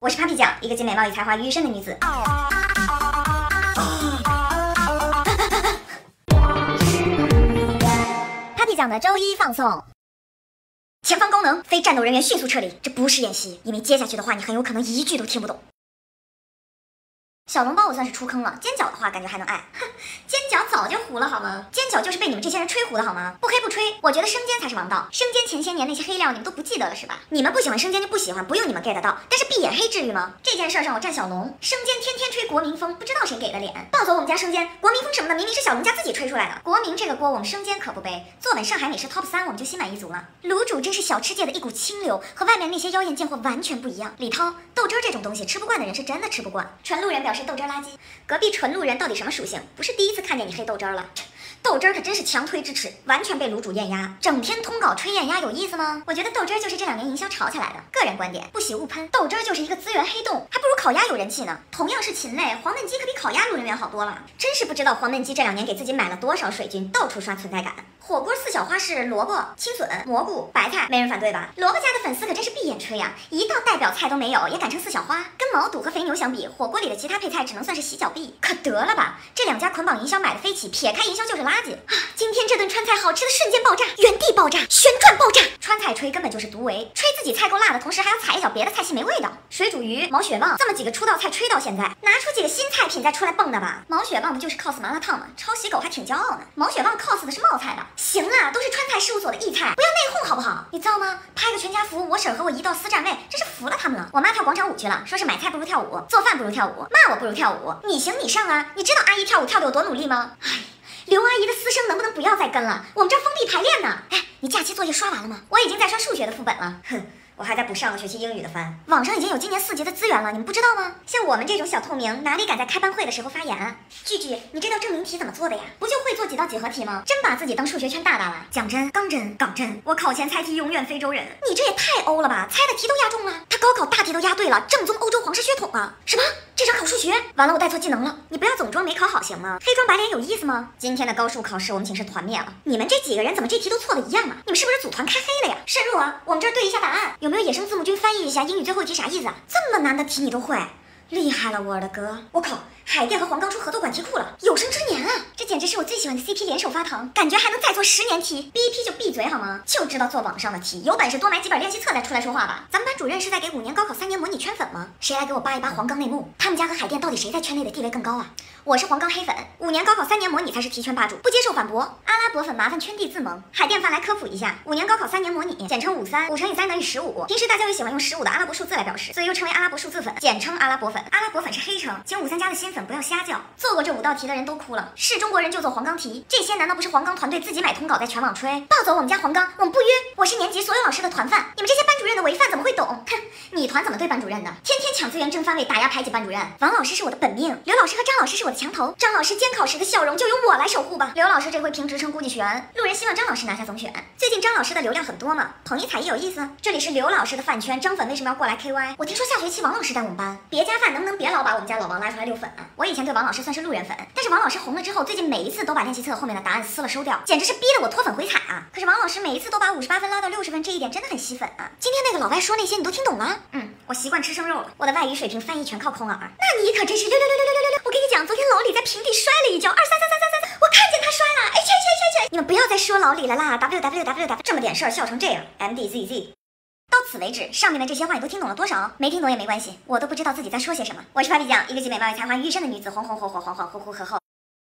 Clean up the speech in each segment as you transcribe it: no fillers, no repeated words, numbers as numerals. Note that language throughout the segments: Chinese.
我是 Papi 酱，一个集美貌与才华于一身的女子。Papi 酱的周一放送。前方高能，非战斗人员迅速撤离。这不是演习，因为接下去的话你很有可能一句都听不懂。小笼包我算是出坑了，煎饺的话感觉还能爱。哼，煎饺早就糊了好吗？煎饺就是被你们这些人吹糊的好吗？不黑不吹，我觉得生煎才是王道。生煎前些年那些黑料你们都不记得了是吧？你们不喜欢生煎就不喜欢，不用你们 get 到。但是闭眼黑至于吗？这件事上我站小龙，生煎天天吹国民风，不知道谁给的脸。抱走我们家生煎，国民风什么的明明是小龙家自己吹出来的。国民这个锅我们生煎可不背，坐稳上海美食 top 3我们就心满意足了。卤煮真是小吃界的一股清流，和外面那些妖艳贱货完全不一样。李涛，豆汁这种东西吃不惯的人是真的吃不惯。纯路人表示豆汁垃圾。隔壁纯路人到底什么属性？不是第一次看见你黑豆汁了。豆汁可真是强推之耻，完全被卤煮艳压。整天通稿吹艳压有意思吗？我觉得豆汁就是这2年营销炒起来的。个人观点，不喜勿喷。豆汁就是一个资源黑洞，还不如烤鸭有人气呢。同样是禽类，黄焖鸡可比烤鸭路人缘好多了。真是不知道黄焖鸡这2年给自己买了多少水军，到处刷存在感。火锅4小花是萝卜、青笋、蘑菇、白菜，没人反对吧？萝卜家的粉丝可真是闭眼吹呀，一道代表菜都没有，也敢称4小花。跟毛肚和肥牛相比，火锅里的其他配菜只能算是洗脚婢。可得了吧，这2家捆绑营销买的飞起，撇开营销就是垃圾啊！今天这顿川菜好吃的瞬间爆炸，原地爆炸，旋转爆炸。川菜吹根本就是独为，吹自己菜够辣的同时还要踩一脚别的菜系没味道。水煮鱼、毛血旺这么几个出道菜吹到现在，拿出几个新菜品再出来蹦的吧。毛血旺不就是 cos 麻辣烫吗？抄袭狗还挺骄傲呢。毛血旺 cos 的是冒菜的。行了，都是川菜事务所的艺菜，不要内讧好不好？你造吗？拍个全家福，我婶和我一道私占位，真是服了他们了。我妈跳广场舞去了，说是买菜不如跳舞，做饭不如跳舞，骂我不如跳舞。你行你上啊！你知道阿姨跳舞跳得有多努力吗？唉。刘阿姨的私生能不能不要再跟了？我们这儿封闭排练呢。哎，你假期作业刷完了吗？我已经在刷数学的副本了。哼，我还在补上个学期英语的番。网上已经有今年4级的资源了，你们不知道吗？像我们这种小透明，哪里敢在开班会的时候发言啊？句句，你这道证明题怎么做的呀？不就会做几道几何题吗？真把自己当数学圈大大了。讲真，刚真，港真，我考前猜题永远非洲人。你这也太欧了吧？猜的题都押中了，他高考大题都押对了，正宗欧洲皇室血统啊！什么？这场考数学完了，我带错技能了。你不要总装没考好行吗？黑装白脸有意思吗？今天的高数考试我们寝室团灭了。你们这几个人怎么这题都错的一样啊？你们是不是组团开黑了呀？慎入啊！我们这儿对一下答案，有没有野生字幕君翻译一下英语最后一题啥意思啊？这么难的题你都会，厉害了我的哥！我靠，海淀和黄冈出合作管题库了，有生之年啊！这简直是我最喜欢的 CP 联手发糖，感觉还能再做10年题。逼一批就闭嘴好吗？就知道做网上的题，有本事多买几本练习册再出来说话吧。咱们班主任是在给5年高考3年模拟圈粉吗？谁来给我扒一扒黄冈内幕？他们家和海淀到底谁在圈内的地位更高啊？我是黄冈黑粉，5年高考3年模拟才是题圈霸主，不接受反驳。阿拉伯粉麻烦圈地自萌。海淀饭来科普一下，5年高考3年模拟，简称53，5乘以3等于15。平时大家又喜欢用15的阿拉伯数字来表示，所以又称为阿拉伯数字粉，简称阿拉伯粉。阿拉伯粉是黑称，请53家的新粉不要瞎叫。做过这5道题的人都哭了，是中国人就做黄冈题，这些难道不是黄冈团队自己买通稿在全网吹？抱走我们家黄冈，我们不约。我是年级所有老师的团饭，你们这些班主任的违犯怎么会懂？哼，你团怎么对班主任的？天天抢资源争番位，打压排挤班主任。王老师是我的本命，刘老师和张老师是我的墙头。张老师监考时的笑容就由我来守护吧。刘老师这回评职称估计悬，路人希望张老师拿下总选。最近张老师的流量很多嘛，统一采一有意思。这里是刘老师的饭圈，张粉为什么要过来 KY？ 我听说下学期王老师带我们班，别家饭能不能别老把我们家老王拉出来溜粉啊？我以前对王老师算是路人粉，但是王老师红了之后，最近每一次都把练习册后面的答案撕了收掉，简直是逼得我脱粉回踩啊！可是王老师每一次都把58分拉到60分，这一点真的很吸粉啊。今天那个老外说那些你都听懂了？我习惯吃生肉了，我的外语水平翻译全靠空耳。那你可真是溜！我跟你讲，昨天老李在平地摔了一跤，2333333，我看见他摔了，哎去！你们不要再说老李了啦 ，www， 这么点事儿笑成这样 ，mdzz。到此为止，上面的这些话你都听懂了多少？没听懂也没关系，我都不知道自己在说些什么。我是 Papi 酱，一个集美貌与才华于一身的女子，红火呼呵。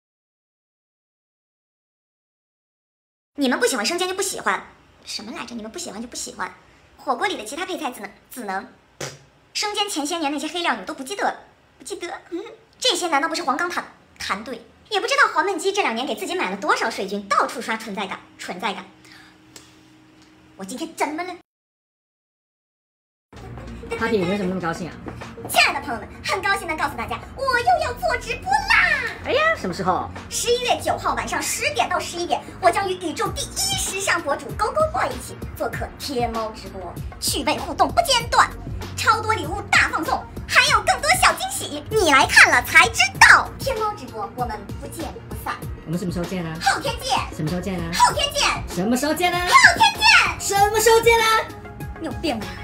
你们不喜欢生煎就不喜欢，什么来着？你们不喜欢就不喜欢。火锅里的其他配菜只能。生煎前些年那些黑料你们都不记得了？不记得？这些难道不是黄冈团队？也不知道黄焖鸡这2年给自己买了多少水军，到处刷存在感。我今天怎么了 ？Papi，你为什么那么高兴啊？ 亲爱的朋友们，很高兴能告诉大家，我又要做直播啦！ 哎呀，什么时候 ？11月9号晚上10点到11点，我将与宇宙第1时尚博主勾勾boy一起做客天猫直播，趣味互动不间断，超多礼物大放送，还有更多小惊喜，你来看了才知道。天猫直播，我们不见不散。 我们什么时候见啊？ 后天见。 什么时候见啊？ 后天见。 什么时候见啊？ 后天见。 什么时候见啊？ 你有病啊！